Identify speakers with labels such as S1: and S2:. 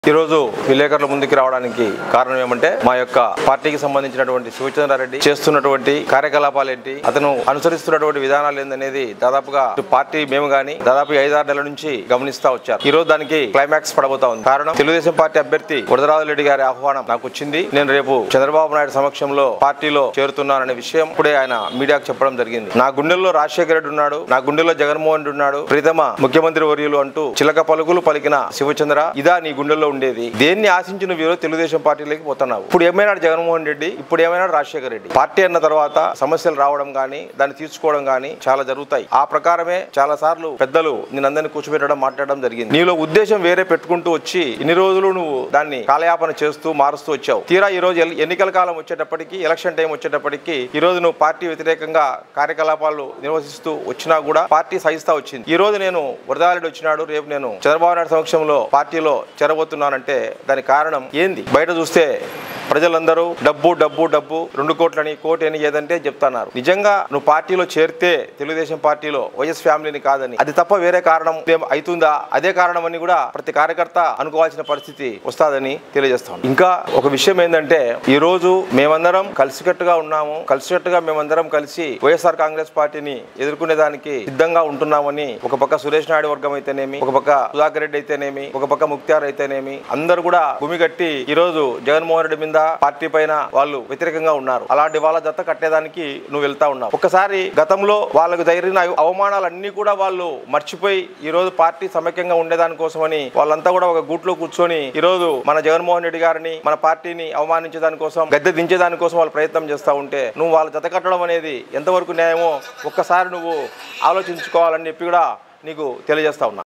S1: ఈ రోజు విలేకరుల ముందుకు రావడానికి కారణం ఏమంటే మా యొక్క పార్టీకి సంబంధించినటువంటి శివచంద్రారెడ్డి చేస్తున్నటువంటి కార్యకలాపాలు ఏంటి, అతను అనుసరిస్తున్నటువంటి విధానాలు ఏందనేది దాదాపుగా పార్టీ మేము గాని దాదాపు 5-6 నెలల నుంచి గమనిస్తా వచ్చారు. ఈ రోజు దానికి క్లైమాక్స్ పడబోతా ఉంది. కారణం తెలుగుదేశం పార్టీ అభ్యర్థి వరదరాజరెడ్డి గారి ఆహ్వానం నాకు వచ్చింది. నేను రేపు చంద్రబాబు నాయుడు సమక్షంలో పార్టీలో చేరుతున్నాననే విషయం ఇప్పుడే ఆయన మీడియాకు చెప్పడం జరిగింది. నా గుండెల్లో రాజశేఖర రెడ్డి ఉన్నాడు, నా గుండెల్లో జగన్మోహన్ రెడ్డి ఉన్నాడు, ప్రీతమ ముఖ్యమంత్రి వర్యులు అంటూ చిలక పలుకులు పలికిన శివచంద్ర, ఇదా నీ గుండెల్లో ఉండేది? దేన్ని ఆశించి నువ్వు ఈరోజు తెలుగుదేశం పార్టీలోకి పోతున్నావు? ఇప్పుడు ఏమైనా జగన్మోహన్ రెడ్డి, ఇప్పుడు ఏమైనా రాజశేఖర రెడ్డి. పార్టీ అన్న తర్వాత సమస్యలు రావడం గానీ దాన్ని తీర్చుకోవడం గానీ చాలా జరుగుతాయి. ఆ ప్రకారమే చాలా సార్లు పెద్దలు నిన్నందరినీ కూర్చోబెట్టడం మాట్లాడడం జరిగింది. నీలో ఉద్దేశం వేరే పెట్టుకుంటూ వచ్చి ఇన్ని రోజులు నువ్వు దాన్ని కాలయాపన చేస్తూ మారుస్తూ వచ్చావు. తీరా ఈ రోజు ఎన్నికల కాలం వచ్చేటప్పటికి, ఎలక్షన్ టైం వచ్చేటప్పటికి ఈ రోజు నువ్వు పార్టీ వ్యతిరేకంగా కార్యకలాపాలు నిర్వహిస్తూ వచ్చినా కూడా పార్టీ సహిస్తా వచ్చింది. ఈ రోజు నేను వరదారెడ్డి వచ్చినాడు, రేపు నేను చంద్రబాబు నాయుడు సమక్షంలో పార్టీలో చేరబోతున్నానంటే దానికి కారణం ఏంది? బయట చూస్తే ప్రజలందరూ డబ్బు డబ్బు డబ్బు 2 కోట్లని, కోటి అని ఏదంటే చెప్తున్నారు. నిజంగా నువ్వు పార్టీలో చేరితే తెలుగుదేశం పార్టీలో వైఎస్ ఫ్యామిలీని కాదని, అది తప్ప వేరే కారణం అవుతుందా? అదే కారణం అని కూడా ప్రతి కార్యకర్త అనుకోవాల్సిన పరిస్థితి వస్తాదని తెలియజేస్తాం. ఇంకా ఒక విషయం ఏంటంటే ఈ రోజు మేమందరం కలిసికట్టుగా ఉన్నాము, కలిసికట్టుగా మేమందరం కలిసి వైఎస్ఆర్ కాంగ్రెస్ పార్టీని ఎదుర్కొనే దానికి సిద్ధంగా ఉంటున్నామని ఒక పక్క సురేష్ నాయుడు వర్గం అయితేనేమి, ఒక పక్క సుధాకర్ రెడ్డి అయితేనేమి, ఒక పక్క ముక్తార్ అయితేనేమి, అందరూ కూడా భూమి కట్టి ఈ రోజు జగన్మోహన్ రెడ్డి మీద పార్టీ పైన వాళ్ళు వ్యతిరేకంగా ఉన్నారు. అలాంటి వాళ్ళ జత కట్టేదానికి నువ్వు వెళ్తా ఉన్నావు. ఒక్కసారి గతంలో వాళ్ళకు జరిగిన అవమానాలన్నీ కూడా వాళ్ళు మర్చిపోయి ఈ రోజు పార్టీ సమైక్యంగా ఉండేదాని కోసమని వాళ్ళంతా కూడా ఒక గూట్లో కూర్చొని ఈ రోజు మన జగన్మోహన్ రెడ్డి గారిని, మన పార్టీని అవమానించేదాని కోసం, గద్దె దించేదాని కోసం వాళ్ళు ప్రయత్నం చేస్తూ ఉంటే నువ్వు వాళ్ళ జత కట్టడం అనేది ఎంతవరకు న్యాయమో ఒక్కసారి నువ్వు ఆలోచించుకోవాలని చెప్పి కూడా నీకు తెలియజేస్తా ఉన్నా.